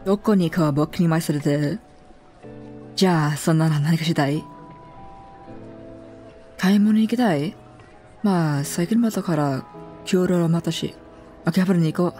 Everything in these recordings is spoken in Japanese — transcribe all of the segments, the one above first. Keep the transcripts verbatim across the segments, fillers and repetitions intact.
どこに行くかは僕に任せて。じゃあ、そんなの何かしたい？買い物に行きたい？まあ、最近またから給料を待ったし、秋葉原に行こう。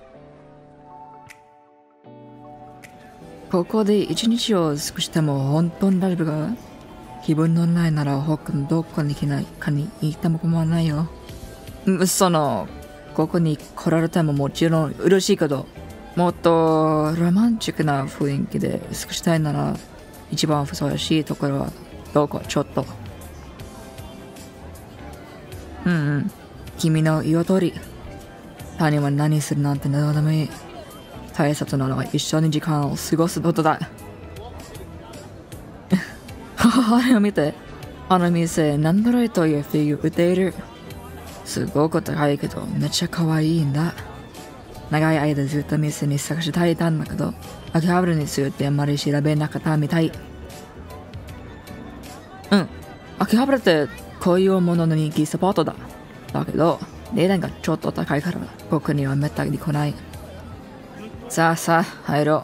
ここで一日を過ごしても本当に大丈夫か？気分のないなら他のどこに行けないかに行っても構わないよ。その、ここに来られてももちろん嬉しいけど、もっとロマンチックな雰囲気で過ごしたいなら、一番ふさわしいところはどこちょっと。うんうん。君の言う通り。他人は何するなんてどうでもいい。大切なのは一緒に時間を過ごすことだ。あれを見て。あの店、ナンドロイというフィギュア売っている。すごく高いけど、めっちゃ可愛いんだ。長い間ずっと店に探していたんだけど、秋葉原についてあまり調べなかったみたい。うん。秋葉原ってこういうものの人気スポットだ。だけど、値段がちょっと高いから、僕にはめったに来ない。さあさあ、入ろ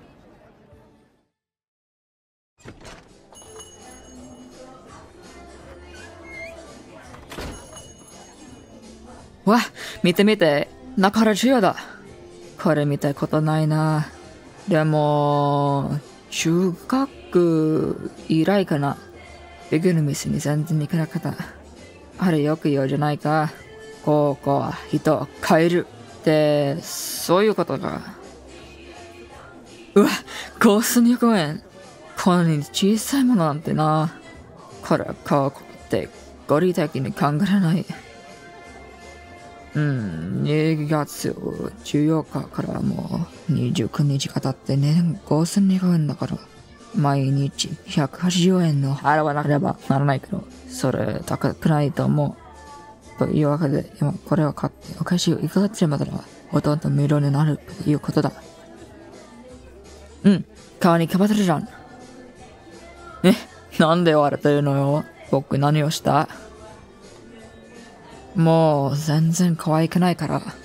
う。わ、見て見て、中原中也だ。これ見たことないな。でも、中学以来かな。ビッグの店に全然行かなかった。あれよく言うじゃないか。ここは人を変えるって、そういうことか。うわ、ごせんにひゃくえん。こんなに小さいものなんてな。これ買うことって合理的に考えられない。うん、にがつじゅうよっかからもうにじゅうくにちが経って年ごせんにひゃくえんだから、毎日ひゃくはちじゅうえんの払わなければならないけど、それ高くないと思う。というわけで、今これを買ってお菓子をいかがすればたら、ほとんど無料になるということだ。うん、顔にかばってるじゃん。え、なんで言われてるのよ。僕何をした？もう全然可愛くないから。